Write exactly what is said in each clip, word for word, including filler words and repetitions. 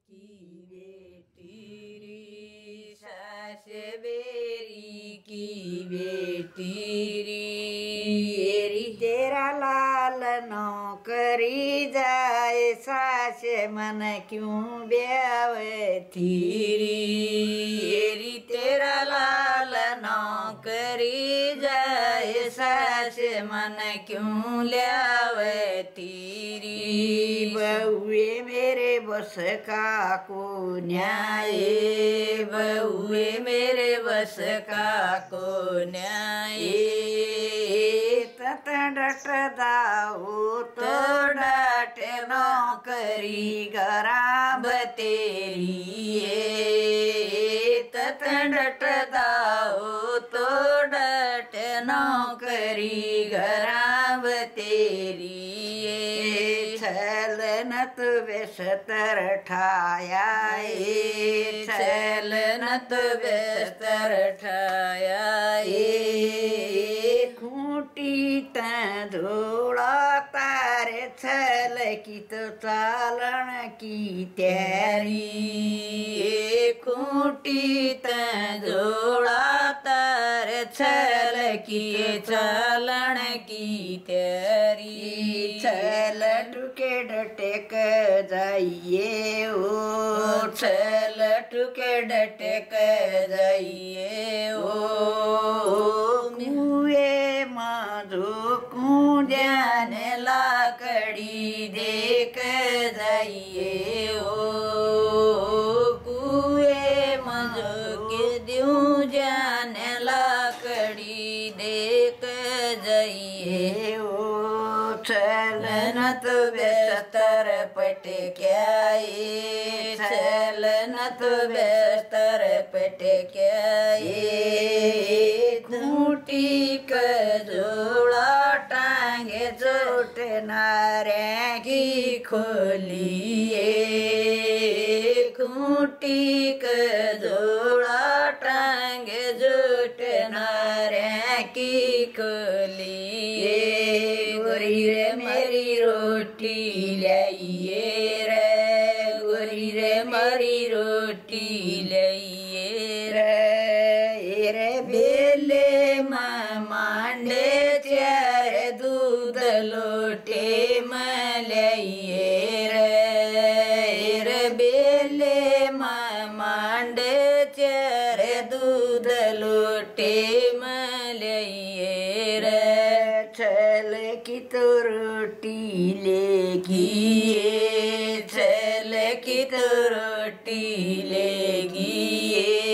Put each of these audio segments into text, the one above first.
की बेटी री सास बेरी की बेटी री तेरा लाल नौकरी जाए सास मन क्यों ब्यावती री तेरा लाल नौकरी जाए सास मन क्यों ल्यावती री बहुए मेरे बस का को न्याय बहुए मेरे बस का को न्याय तत डट दाऊ तो डट नौकरी गराब तेरी तत डट दाऊ तो डट नौकरी गराब तेरी छल नत बेसतर ठाया छल नत बेसतर ठाया खूंटी धोड़ा तारे छल की तो चालन की तैयारी खूंटी धोड़ा तारे छल की चालन की तैयारी छल टुके डटेक जाइए ओ छल टुके डटेक जाइए ओ कुए माधो कुंजान लाकड़ी देख जाइए ओ कुए माधो के द्यू जान लाकड़ी देख जाइए ओ छलन तो बेस्तर पटे क्या ये छलन तो बेस्तर पटे क्या ये खूंटी का जोड़ा टांगे चोट नारे की खोलिए खूंटी का जोड़ा टांगे जोट नारे की खोलिए गोरी रे मेरी रोटी लाइए रे गोरी रे मेरी रोटी लाइए रे रे बेले मांडे चार दूध लोटे मलाइए रे रे बेले मांडे चार दूध लोटे मलाइए रे छल की तो रोटी लेगी छल की तो रोटी लेगी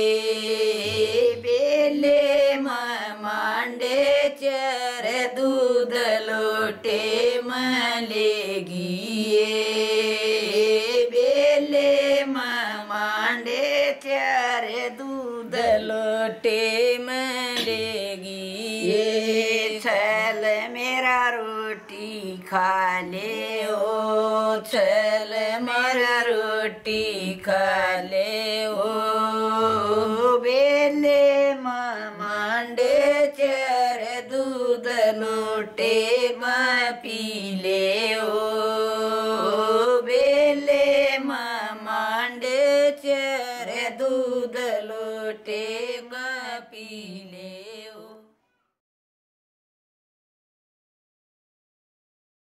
बेले मांडे चर दूध लोटे मलेगी बेले मांडे चर दूध लोटे मलेगी छल मेरा रोटी खा ले ओ छल मेरा रोटी खा ले ओ